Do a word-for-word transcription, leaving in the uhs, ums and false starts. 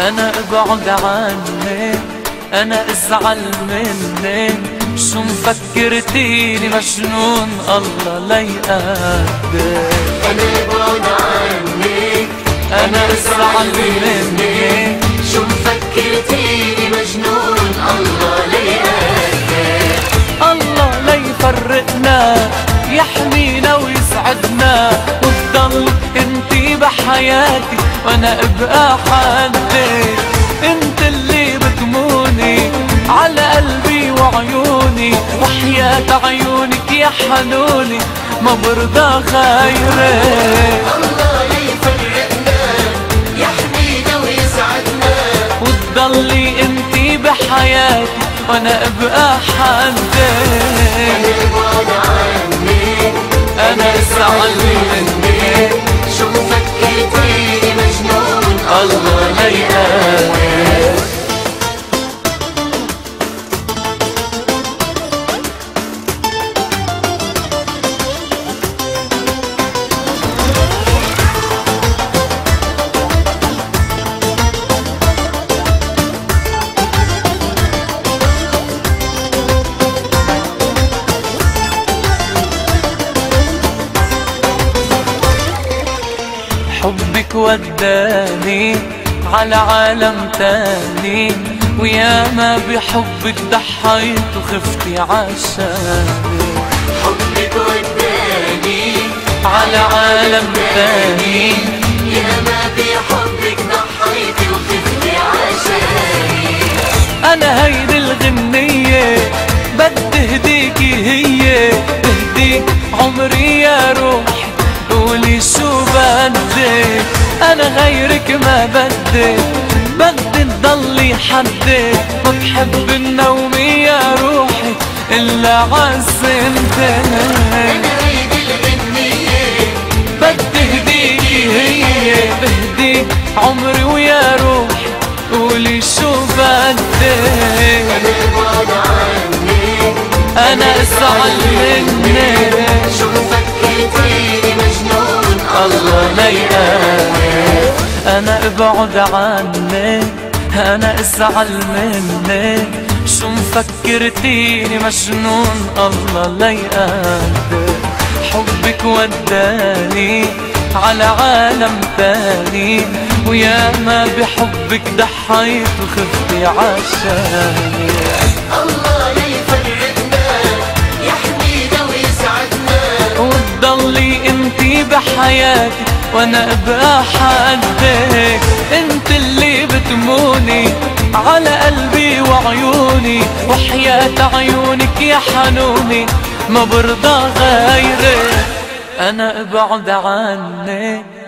انا ابعد عني، انا ازعل مني، شو مفكرتيني مجنون الله لا يقدر. انا ابعد عني، انا ازعل مني، شو مفكرتيني مجنون الله لا يقدر. الله لا يفرقنا، يحمينا ويسعدنا، وتضل انتي بحياتي وانا ابقى حدك. انت اللي بتموني على قلبي وعيوني، وحياة عيونك يا حنوني ما برضى خيرك. الله لا يفرقنا، يحمينا ويسعدنا، وتضلي انتي بحياتي وانا ابقى حدك. انا ابعد عني، انا ازعل مني، شو مفكرتيني مجنون الله لا يقدر. حبك وداني على عالم تاني، وياما بحبك ضحيت وخفتي عشاني. حبك وداني على عالم تاني، ياما بحبك ضحيت وخفتي عشاني. انا هيدي الغنية بدي هديكي، هي بهديك عمري يا روحي، قولي شو بدك. انا غيرك ما بدي، بدي تضلي حدك، ما بحب النوم يا روحي الا عالسنتين. انا هيدي الغنية بدي هديكي، هي بهديك عمري ويا روحي، قولي شو بدك. انا ابعد عني، انا ازعل مني، شو مفكرتيني مجنون الله لا يقدر. انا ابعد عني، انا ازعل مني، شو مفكرتيني مجنون الله لا يقدر. حبك وداني على عالم تاني، وياما بحبك ضحيت وخفتي عشاني. الله لا يفرقنا، يحمينا ويسعدنا، وتضلي انتي بحياتي وانا ابقى حدك. انت اللي بتموني على قلبي وعيوني، وحياة عيونك يا حنوني ما برضى غيرك. انا ابعد عني،